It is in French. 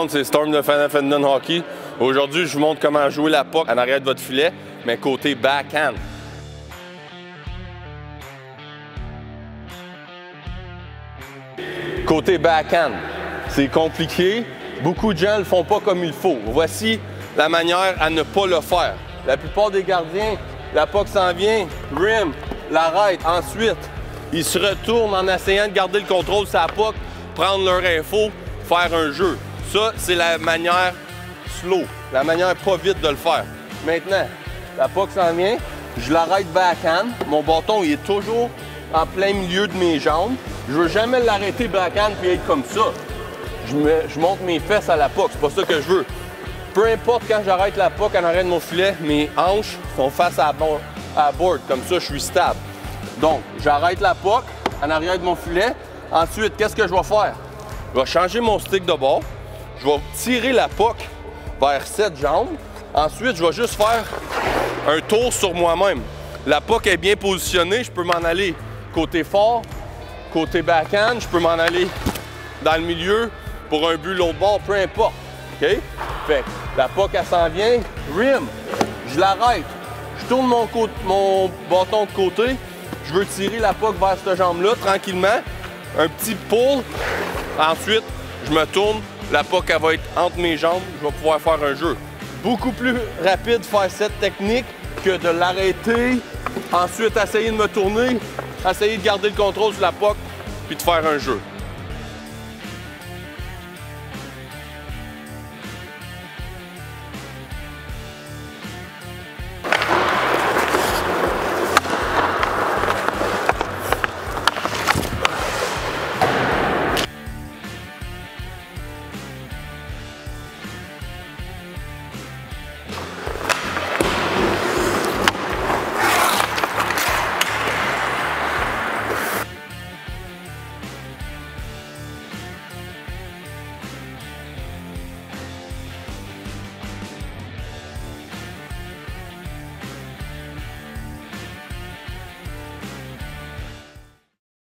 monde, c'est Storm de Final Fantasy Hockey. Aujourd'hui, je vous montre comment jouer la puck en arrière de votre filet, mais côté backhand. Côté backhand, c'est compliqué. Beaucoup de gens ne le font pas comme il faut. Voici la manière à ne pas le faire. La plupart des gardiens, la puck s'en vient, rim, l'arrête. Ensuite, ils se retournent en essayant de garder le contrôle sur la puck, prendre leur info, faire un jeu. Ça, c'est la manière slow, la manière pas vite de le faire. Maintenant, la puck s'en vient, je l'arrête backhand. Mon bâton, il est toujours en plein milieu de mes jambes. Je veux jamais l'arrêter backhand puis être comme ça. Je monte mes fesses à la puck, c'est pas ça que je veux. Peu importe quand j'arrête la puck en arrière de mon filet, mes hanches sont face à la board, comme ça je suis stable. Donc, j'arrête la puck en arrière de mon filet. Ensuite, qu'est-ce que je vais faire? Je vais changer mon stick de bord. Je vais tirer la puck vers cette jambe. Ensuite, je vais juste faire un tour sur moi-même. La puck est bien positionnée, je peux m'en aller côté fort, côté backhand, je peux m'en aller dans le milieu pour un but l'autre bord, peu importe. OK? Fait que la puck, elle s'en vient, rim, je l'arrête. Je tourne mon bâton de côté, je veux tirer la puck vers cette jambe-là tranquillement. Un petit pull. Ensuite, je me tourne, la puck, elle va être entre mes jambes, je vais pouvoir faire un jeu. Beaucoup plus rapide de faire cette technique que de l'arrêter, ensuite essayer de me tourner, essayer de garder le contrôle sur la puck, puis de faire un jeu.